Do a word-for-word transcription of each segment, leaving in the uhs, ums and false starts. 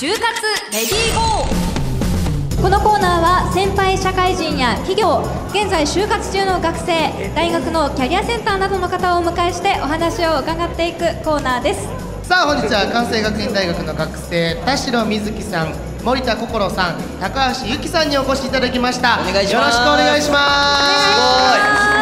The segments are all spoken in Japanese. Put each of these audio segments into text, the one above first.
就活レディーゴー。 このコーナーは先輩社会人や企業、現在就活中の学生、大学のキャリアセンターなどの方をお迎えしてお話を伺っていくコーナーです。 さあ本日は関西学院大学の学生田代瑞希さん、森田心さん、高橋由紀さんにお越しいただきました。 お願いします。 よろしくお願いします。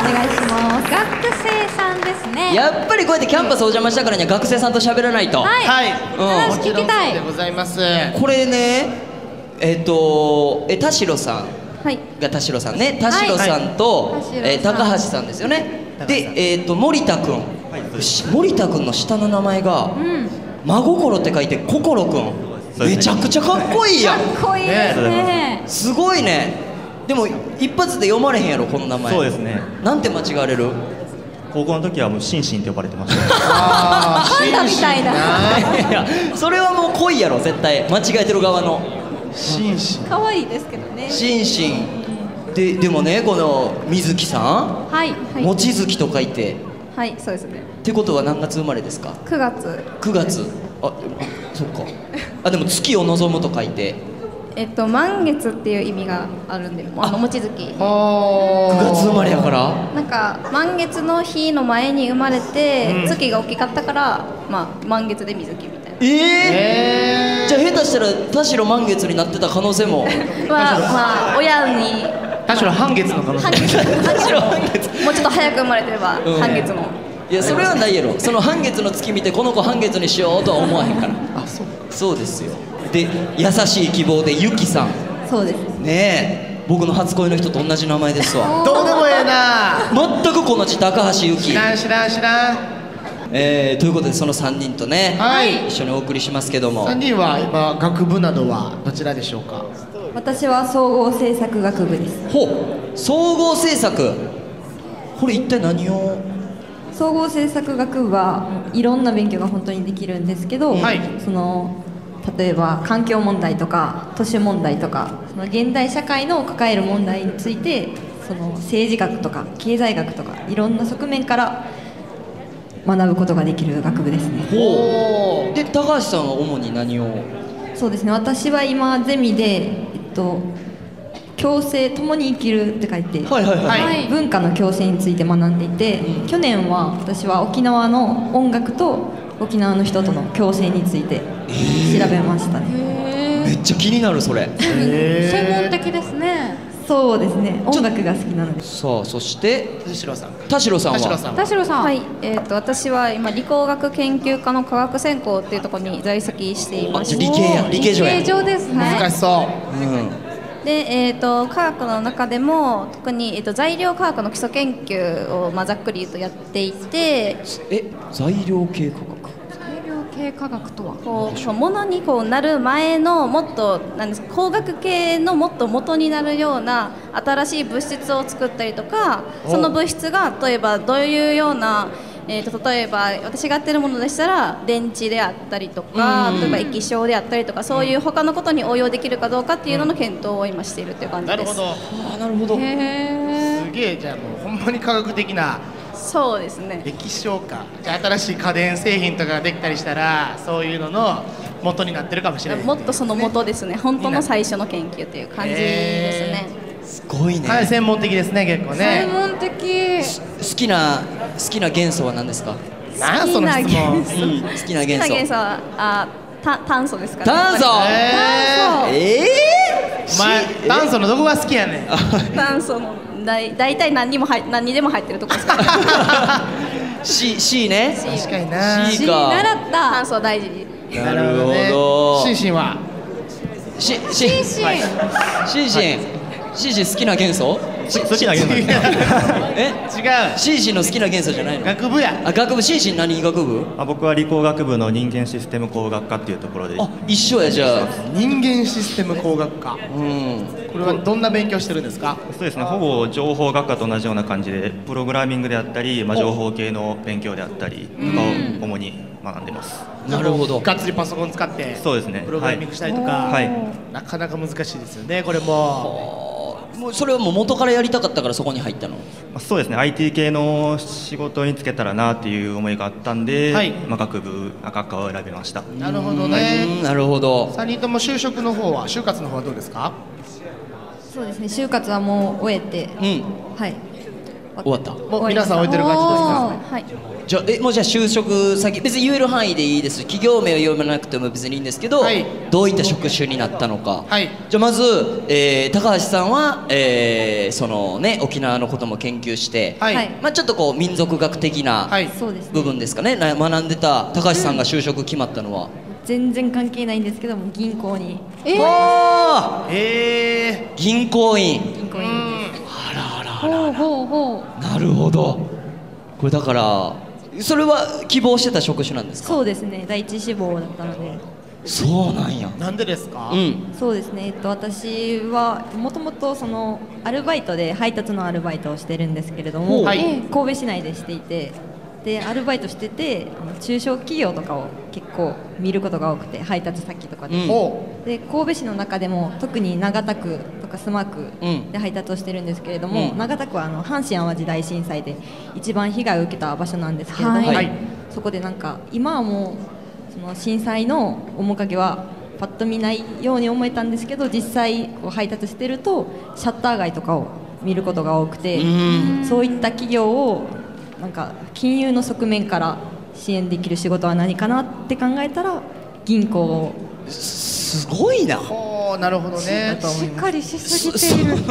お願いします。学生さんですね。 やっぱりこうやってキャンパスお邪魔したからには学生さんと喋らないと。 はい、 はい、 話聞きたい。 でございます。 これね、えっとえ田代さんはいが田代さんね、田代さんと、 はいえー高橋さんですよね。で、えっと森田君、し森田君の下の名前がうん真心って書いて心君。めちゃくちゃかっこいいやん。 かっこいいですね。 すごいね。でも一発で読まれへんやろこの名前。 そうですね。 なんて間違われる？ 高校の時はもうシンシンって呼ばれてました。 あーパンダみたいな。 いやそれはもう恋やろ絶対。間違えてる側の紳士。 可愛いですけどね。 心身で。でもねこの水木さん、 はいはい望月と書いてはいそうですね。 ってことは何月生まれですか？ くがつ。 くがつ。あ、あそっか。あでも月を望むと書いてえっと満月っていう意味があるんで、あの望月。 くがつ生まれやからなんか満月の日の前に生まれて、 うん月が大きかったからまあ満月で水木みたいな。 えー、 えじゃあ下手したら田代満月になってた可能性も。 まあまあ親にー、田代半月の可能性。 半月田代満月。 もうちょっと早く生まれてればうん半月の。 いやそれはないやろ。その半月の月見てこの子半月にしようとは思わへんから。 あ、そう。 そうですよ。で優しい希望でゆきさんそうです。 ねえ、僕の初恋の人と同じ名前ですわ。 どうでもええな。 全くこの字高橋ゆき知。らん知らん知らん。 えー、ということでそのさんにんとね、 はい一緒にお送りしますけども。 さんにんは今学部などはどちらでしょうか？ 私は総合政策学部です。 ほう、総合政策。これ一体何を？ 総合政策学部はいろんな勉強が本当にできるんですけど、 はいその例えば環境問題とか都市問題とかその現代社会の抱える問題についてその政治学とか経済学とかいろんな側面から学ぶことができる学部ですね。 ほう。で高橋さんは主に何を？ そうですね。私は今ゼミでえっと共生共に生きるって書いて、 はいはいはい、 はい文化の共生について学んでいて、去年は私は沖縄の音楽と沖縄の人との共生について調べましたね。 めっちゃ気になるそれ。 専門的ですね。そうですね。音楽が好きなので。 さあそして田代さん。 田代さんは？ 田代さんは。 田代さん。 はい、えっと私は今理工学研究科の科学専攻っていうところに在籍していまして、 あ理系や理系女や。 理系上ですね。 難しそうん。 で、えー、と科学の中でも特に、えー、と材料科学の基礎研究を、まあ、ざっくり言うとやっていて、 え、材料系科学。 材料系科学とは。 こうこう物にこうなる前のもっとなんですか工学系のもっと元になるような新しい物質を作ったりとか、その物質が例えばどういうような、えー、と例えば私がやってるものでしたら電池であったりとか、例えば液晶であったりとか、そういう他のことに応用できるかどうかっていうのの検討を今しているという感う。 じです。 なるほど。 あ、なるほど。 すげえ、じゃあもうほんまに科学的なそうですね。 液晶か。じゃあ新しい家電製品とかができたりしたらそういうのの元になってるかもしれない。 もっとその元ですね。本当の最初の研究という感じですね。 すごいね。 はい、専門的ですね結構ね。 専門的。 好きな好きな元素は何ですか？ なんやその質問。 うん好きな好きな元素。 元素はあた炭素ですかね。 炭素。 えええー、お前炭素のどこが好きやねん。 炭素のだい大体何にも入何にでも入ってるところですから。 C C ね。 確かにな。 C か。 習った。 炭素は大事。 なるほど。 シンシンは。 ししシンシン。 シンシンシンシン好きな元素？ 好きな元素ですか？ え？ 違う。 シンシンの好きな元素じゃないの？ 学部や。 あ、学部。シンシン何学部？ あ、僕は理工学部の人間システム工学科っていうところで。 あ、一緒やじゃあ。 人間システム工学科。 うん。 これはどんな勉強してるんですか？ そうですね。ほぼ情報学科と同じような感じで、プログラミングであったり、まあ、情報系の勉強であったりとかを主に学んでます。 なるほど。 がっつりパソコン使ってそうですね。 プログラミングしたりとか、 はい。 なかなか難しいですよねこれも。 もうそれはもう元からやりたかったからそこに入ったの？ まあそうですね、 アイティー 系の仕事に就けたらなっていう思いがあったんで、 はいまあ、学部学科を選びました。 なるほどうね。 んなるほど。 さんにんとも就職の方は就活の方はどうですか？ そうですね、就活はもう終えて、 うんはい終わった。 もう皆さん終えてる感じですか？ はい。 じゃあえもうじゃあ就職先別に言える範囲でいいです。企業名を読まなくても別にいいんですけど、 はいどういった職種になったのか。 はいじゃあまず、えー高橋さんは、えーそのね沖縄のことも研究して、 はい、 はいまあちょっとこう民族学的なはいそうですね部分ですかね。な学んでた高橋さんが就職決まったのは。 全然関係ないんですけども銀行にえー、 あえー銀行員。 銀行員です。 あらあらあら。 ほうほうほう。 なるほど。これだからそれは希望してた職種なんですか？ そうですね、第一志望だったので。 そうなんや。 ー、なんでですか？ うん。 そうですね、えっと、私はもともとそのアルバイトで配達のアルバイトをしてるんですけれども、 はい神戸市内でしていて、でアルバイトしててあの中小企業とかを結構見ることが多くて、配達先とかで、 うんおで神戸市の中でも特に長田区とか須磨区うんで配達をしてるんですけれども、 うん長田区はあの阪神・淡路大震災で一番被害を受けた場所なんですけれども、 はいそこでなんか今はもうその震災の面影はパッと見ないように思えたんですけど、実際こう配達してるとシャッター街とかを見ることが多くて、 うんそういった企業をなんか金融の側面から支援できる仕事は何かなって考えたら銀行をすごいな。 おー、なるほどね。 しっかりしすぎそている。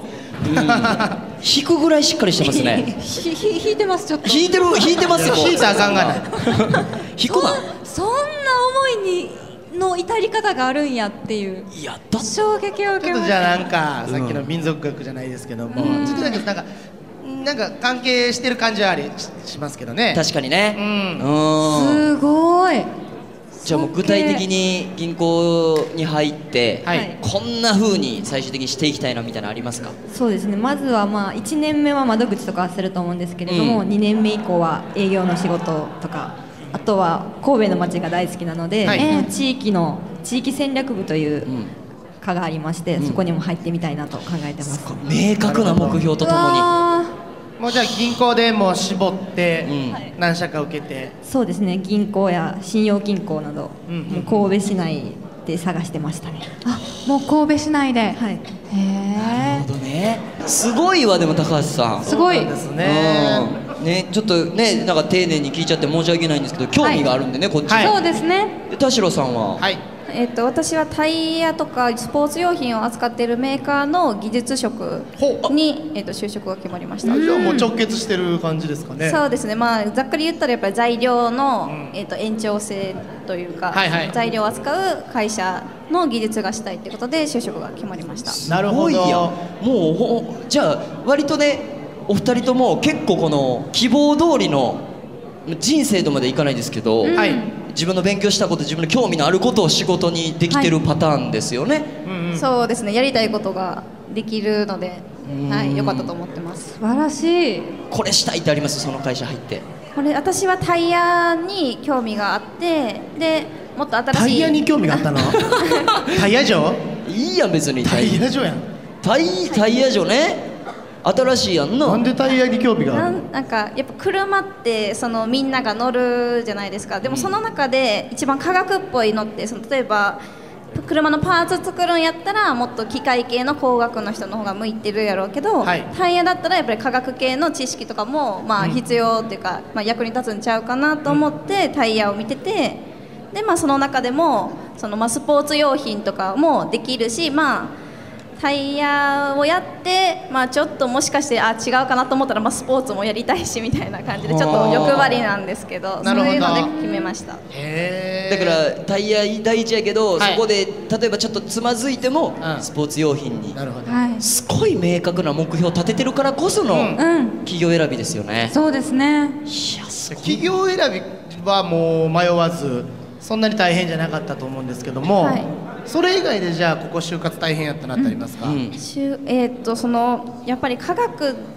引くぐらいしっかりしてますね。 ひひ引いてますちょっと。 引いてる引いてますよ。 引いたらあかんがない。 引くな。 そんな思いにの至り方があるんやっていういやだって衝撃を受けました。 ちょっとじゃあなんかさっきの民族学じゃないですけども、 うんちょっとだけなんかなんか関係してる感じはありししますけどね。 確かにね。 うんうん。 すごい。 じゃあもう具体的に銀行に入って、 はいこんな風に最終的にしていきたいなみたいなのありますか？ そうですね、まずはまあいちねんめは窓口とかはすると思うんですけれども、 うんにねんめ以降は営業の仕事とか、あとは神戸の街が大好きなので、 はいえー地域の地域戦略部といううん課がありまして、 うんそこにも入ってみたいなと考えてます。 明確な目標とともに。 わもうじゃあ銀行でもう絞ってうん何社か受けて、 そうですね、銀行や信用金庫など、 うんもう神戸市内で探してましたね。 ーあもう神戸市内で。 はい、 へなるえほ。どね。すごいわでも高橋さん。 すごいそうなんですね。 うんね、ちょっとねなんか丁寧に聞いちゃって申し訳ないんですけど興味があるんでね、こっちも、 はいそうですね。 で田代さんは、 はい。 えっと私はタイヤとかスポーツ用品を扱っているメーカーの技術職ほう。 にえっと就職が決まりました。 あじゃあもう直結してる感じですかね。 そうですね、まあ、ざっくり言ったらやっぱり材料の、 うんえー、と延長線というか、 はいはい材料を扱う会社の技術がしたいということで就職が決まりました。 なるほど。 すごいやんもうほじゃあ割とねお二人とも結構この希望通りの人生とまでいかないですけど、 うんはい。 自分の勉強したこと自分の興味のあることを仕事にできてるパターンですよね、 うんうん。 そうですね、やりたいことができるので、 うんはい、良かったと思ってます。 素晴らしい。 これしたいってありますその会社入って。 これ私はタイヤに興味があってでもっと新しいタイヤに興味があったの？タイヤ城？ いいやん別にタイヤ城やん。 タイタイヤ城ね新しいやんな。 なんでタイヤに興味がなあるの？ んなんかやっぱ車ってそのみんなが乗るじゃないですか。でもその中で一番科学っぽいのってその例えば車のパーツ作るんやったらもっと機械系の工学の人の方が向いてるやろうけど、 はいタイヤだったらやっぱり科学系の知識とかもまあ必要っていうか、まあ、役に立つんちゃうかなと思ってタイヤを見ててで、まあ、その中でもその、まあ、スポーツ用品とかもできるし、まあタイヤをやって、まあ、ちょっともしかしてあ違うかなと思ったら、まあ、スポーツもやりたいしみたいな感じでちょっと欲張りなんですけどなるほどそういうので決めました。 へだからタイヤ第一やけど、 はいそこで例えばちょっとつまずいても、 うんスポーツ用品になるほど。 はい。 すごい明確な目標を立ててるからこそのうんうん。 企業選びですよね、 そうですね。 いやすごい企業選びはもう迷わずそんなに大変じゃなかったと思うんですけども、 はいそれ以外でじゃあここ就活大変やったなってありますか？ うんしゅえーっとそのやっぱり科学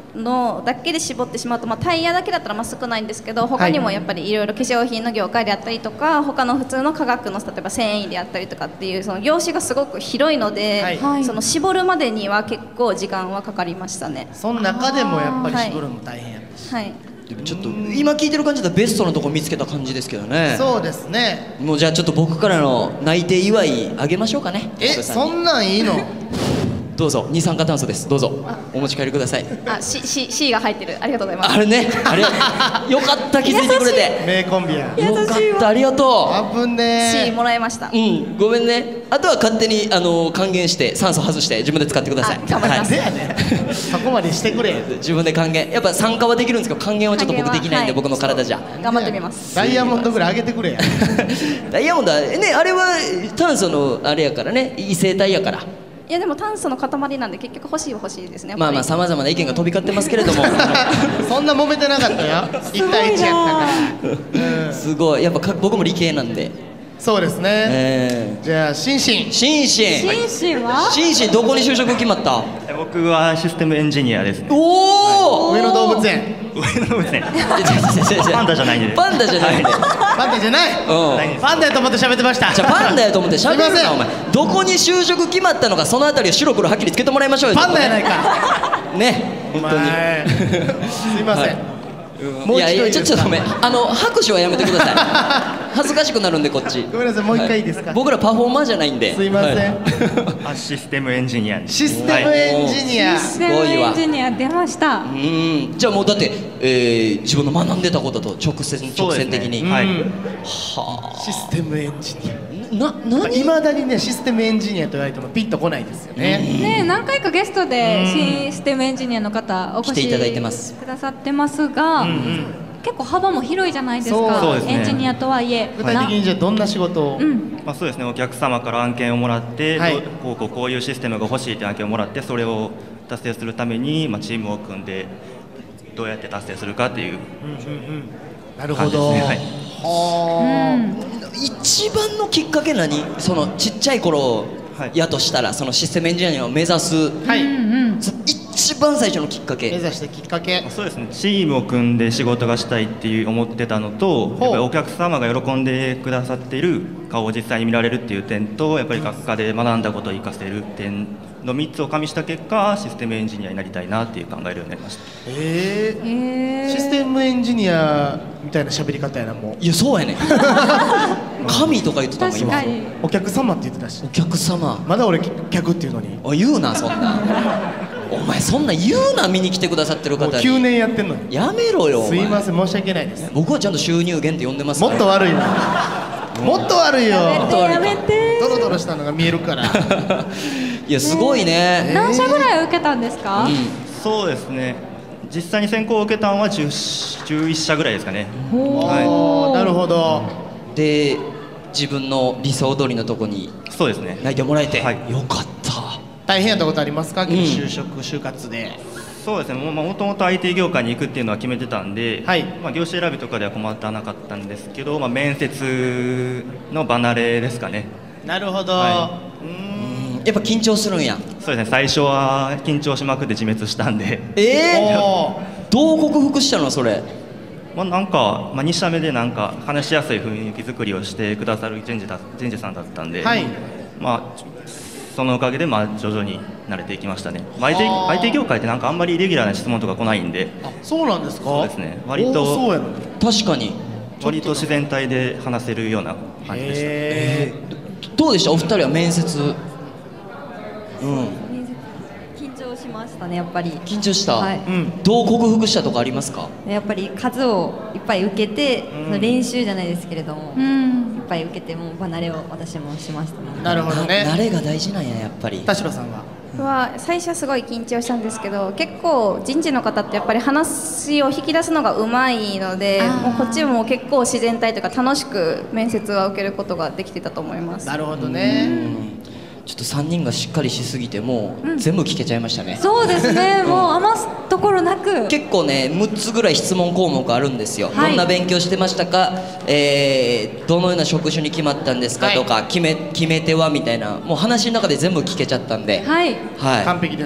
のだけで絞ってしまうと、まあ、タイヤだけだったらまあ少ないんですけど、他にもやっぱりいろいろ化粧品の業界であったりとか、他の普通の化学の例えば繊維であったりとかっていうその業種がすごく広いので、 はい、 その絞るまでには結構時間はかかりましたね。 その中でもやっぱり絞るの大変やったし、 はい、 でもちょっと今聞いてる感じだとベストのとこ見つけた感じですけどね。 そうですね。 もうじゃあちょっと僕からの内定祝いあげましょうかね。 え、そんなんいいの？ どうぞ、二酸化炭素です。どうぞお持ち帰りください。 あ、C、C、C が入ってる。ありがとうございます。 あれね、あれよかった気づいてくれて。 名コンビや。 よかった、ありがとう。 あぶねー。 C もらいました。 うん、ごめんね。あとは勝手にあの還元して酸素外して自分で使ってください。 あ頑張ります。 なんでやねんそこまでしてくれ。 自分で還元、やっぱ参加はできるんですけど還元はちょっと僕できないんで、 還元は僕の体じゃ。 頑張ってみます。 ダイヤモンドぐらい上げてくれや。 ダイヤモンドはね、あれは炭素のあれやからね、異性体やから。 いやでも炭素の塊なんで結局欲しいは欲しいですね。 まあまあさまざまな意見が飛び交ってますけれどもそんな揉めてなかったよ。一対一やったから。うん、 すごい、やっぱか僕も理系なんで。 そうですね。 えじゃあシンシン。 シンシンシンシンはシンシンどこに就職決まった？ え僕はシステムエンジニアですね。 おお上野動物園。 上野動物園。 パパンダじゃないんで。 パンダじゃないんで。 パンダじゃない。 うん。 パンダやと思って喋ってました。 じゃあパンダやと思って喋るすいませんなお前。どこに就職決まったのかそのあたりを白黒はっきりつけてもらいましょうよ。 パンダやないか。 ね。 お本当に。 前すいません。 はいもう一度いいいやいやですか。 ちょっとごめん、あの拍手はやめてください。恥ずかしくなるんでこっち。 ごめんなさい、もう一回いいですか。 は僕らパフォーマーじゃないんで。 すいません。 はいあ、システムエンジニアです。 システムエンジニア。 すごいわエンジニア出ました。 うん、じゃあもうだって、えー、自分の学んでたことと直線直線的に、 そうですねはい。 はシステムエンジニア。 あな何いまだにね、システムエンジニアと言われてもピッとこないですよね。 ね、何回かゲストでシステムエンジニアの方お越し来ていただいてますくださってますが、結構幅も広いじゃないですか。 そうですねエンジニアとはいえ、 具体的にじゃあどんな仕事を。 うん、 まあそうですね。お客様から案件をもらって、 はいどうこうこうこういうシステムが欲しいという案件をもらって、それを達成するためにまあチームを組んでどうやって達成するかっていうなるほ感じですど。 ね。はい。 は一番のきっかけ何？そのちっちゃい頃はいやとしたらそのシステムエンジニアを目指す、 あ。はい。 そ一番最初のきっかけ。 目指したきっかけ。 そうですね。チームを組んで仕事がしたいっていう思ってたのと、やっぱりお客様が喜んでくださっている顔を実際に見られるっていう点と、やっぱり学科で学んだことを生かせる点のみっつを加味した結果、システムエンジニアになりたいなっていう考えるようになりました。 ええ。 えー、 システムエンジニアみたいな喋り方やな、もう。 いやそうやねん神とか言ってたもん今。 確かに。 お客様って言ってたしお。客様、 まだ俺客っていうのに。 お言うなそんなお前そんな言うな、見に来てくださってるもう方に。 きゅうねんやってんのに。 やめろよお前。 すいません、申し訳ないです。 僕はちゃんと収入源って呼んでますから。 もっと悪いな。もっと悪いよ。 やめてやめて。 ドロドロしたのが見えるから。 いやすごいね。 何社ぐらい受けたんですか？ そうですね。実際に選考を受けたのはじゅう、じゅういっしゃぐらいですかね。はおー、なるほど。 で自分の理想通りのとこにい。そうですね。 内定もらえて、 はいよかった。 大変やったことありますか？ ん就職就活で。 そうですね。もうまあもともと アイティー 業界に行くっていうのは決めてたんで、 はいまあ業種選びとかでは困ってなかったんですけど、まあ面接の離れですかね。 なるほど。 はうーん。 やっぱ緊張するんや。 そうですね。最初は緊張しまくって自滅したんで、 ええおー。 どう克服したのそれ。 まあなんかまあに社目でなんか話しやすい雰囲気作りをしてくださる人事だ人事さんだったんで、 はい。 まあそのおかげでまあ徐々に慣れていきましたね。まあ アイティーあーアイティー 業界ってなんかあんまりイレギュラーな質問とか来ないんで、 あ、そうなんですか？ そうですね割とおーそうやの。 確かに。 割と自然体で話せるような感じでした。 へどうでしたお二人は面接。うん緊張しましたね、やっぱり。 緊張した、 はいー。うん。 どう克服したとかありますか？ やっぱり数をいっぱい受けて、その練習じゃないですけれども、 うんいっぱい受けてもう離れを私もしましたね。 なるほど慣ね。 れが大事なんややっぱり。 田代さんは。 は最初はすごい緊張したんですけど、結構人事の方ってやっぱり話を引き出すのがうまいので、もうこっちも結構自然体というか楽しく面接は受けることができてたと思います。 なるほどね。 ちょっとさんにんがしっかりしすぎてもう全部聞けちゃいましたね、 そうですね、もう余すところなく。 結構ねむっつぐらい質問項目あるんですよ、 はいどんな勉強してましたか、えーどのような職種に決まったんですか、 はいとか決め決め手はみたいな、もう話の中で全部聞けちゃったんで、 はい。 はい完璧です。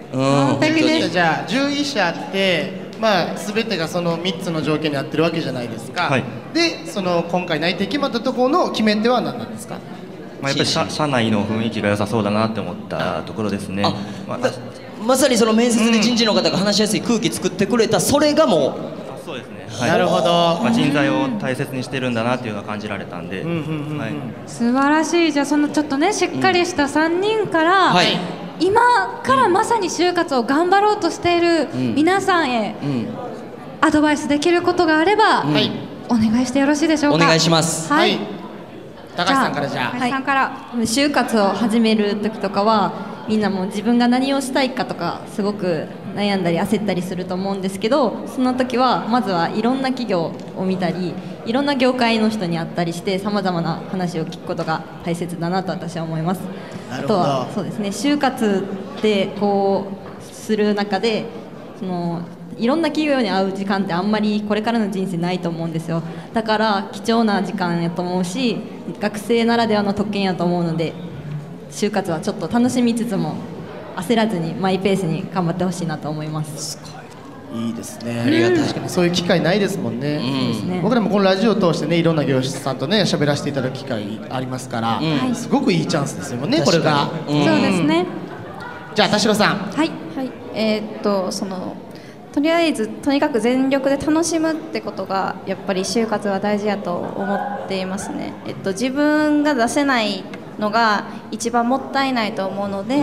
うんじゅういっ社じゃあじゅういっ社あってまあ全てがそのみっつの条件に合ってるわけじゃないですか、 はい、 でその今回内定決まったところの決め手は何なんですか？ まあ、やっぱり社社内の雰囲気が良さそうだなって思ったところですね。 あ、 まあ、 ままさにその面接で人事の方が話しやすい空気作ってくれた、それがもうそうですね、はい、 なるほど、 まあ、人材を大切にしてるんだなっていうのを感じられたんで、 素晴らしい。じゃあそのちょっとねしっかりしたさんにんから、 うんはい、 今からまさに就活を頑張ろうとしている皆さんへ、 うん、 アドバイスできることがあれば、 はい、 お願いしてよろしいでしょうか。 お願いします。 はい、 高橋さんからじゃあ。 高橋さんから、 就活を始める時とかはみんなも自分が何をしたいかとかすごく悩んだり焦ったりすると思うんですけど、その時はまずはいろんな企業を見たりいろんな業界の人に会ったりしてさまざまな話を聞くことが大切だなと私は思います。あとはそうですね、就活でこうする中でそのいろんな企業に会う時間ってあんまりこれからの人生ないと思うんですよ。だから貴重な時間やと思うし学生ならではの特権やと思うので、就活はちょっと楽しみつつも焦らずにマイペースに頑張ってほしいなと思います。 すごいいいですね。 ありがたい。 確かにそういう機会ないですもんね。うん、僕らもこのラジオを通してねいろんな業者さんとね喋らせていただく機会ありますから、うん、すごくいいチャンスですよねこれが。 うん、そうですね。 じゃあ田代さん。 はい、はい、えー、っとそのとりあえずとにかく全力で楽しむってことがやっぱり就活は大事だと思っていますね。えっと自分が出せないのが一番もったいないと思うので、はい、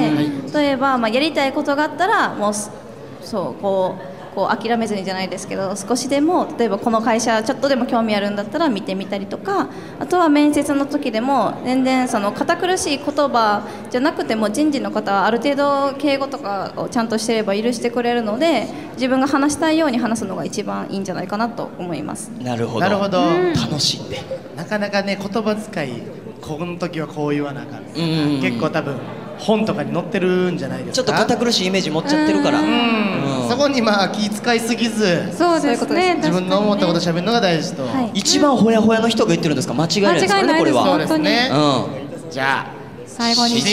例えば、まあ、やりたいことがあったらもうそうこうこう諦めずにじゃないですけど少しでも例えばこの会社ちょっとでも興味あるんだったら見てみたりとか、あとは面接の時でも全然その堅苦しい言葉じゃなくても人事の方はある程度敬語とかをちゃんとしてれば許してくれるので自分が話したいように話すのが一番いいんじゃないかなと思います。 なるほど、 なるほど、 楽しんでなかなかね言葉遣いこの時はこう言わなあかん、うんうん、結構多分本とかに載ってるんじゃないですか。 ちょっと堅苦しいイメージ持っちゃってるから、うんうん、そこにまあ気遣いすぎずそうですね、 自分の思ったことを喋るのが大事と、 はい、一番ほやほやの人が言ってるんですか？間違いないですからねこれは。 そうですね、 うん、 じゃあ最後に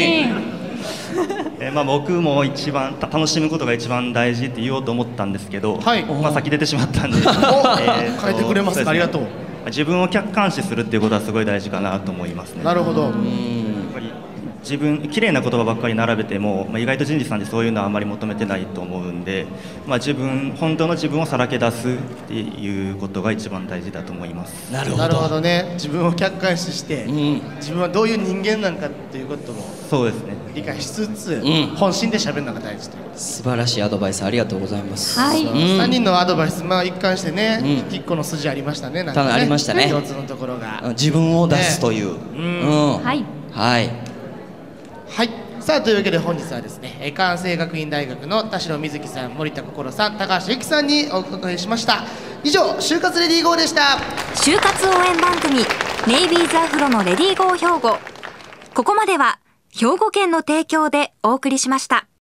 えーまあ、僕も一番楽しむことが一番大事って言おうと思ったんですけど、 はい、 まあ、先出てしまったんで、えー、変えてくれますか？ありがとう。 自分を客観視するっていうことはすごい大事かなと思いますね。 なるほど。やっぱり自分綺麗な言葉ばっかり並べても、まあ、意外と人事さんってそういうのはあまり求めてないと思うんで、まあ、自分本当の自分をさらけ出すっていうことが一番大事だと思います。 なるほど、 なるほどね。自分を客観視して、うん、自分はどういう人間なんかっていうこともそうですね理解しつつ、 うん、 本心で喋るのが大事ということです。 素晴らしいアドバイスありがとうございます。 はい、 うん、さんにんのアドバイス、まあ、一貫してね、うん、いっこの筋ありましたね。なんかねありましたね。 共通のところが自分を出すという、ね、うんうん、はい、はいはい、さあというわけで本日はですね関西学院大学の田代瑞希さん、森田心さん、高橋由紀さんにお伺いしました。以上就活レディーゴーでした。 就活応援番組ネイビーズアフロのレディーゴー兵庫、ここまでは兵庫県の提供でお送りしました。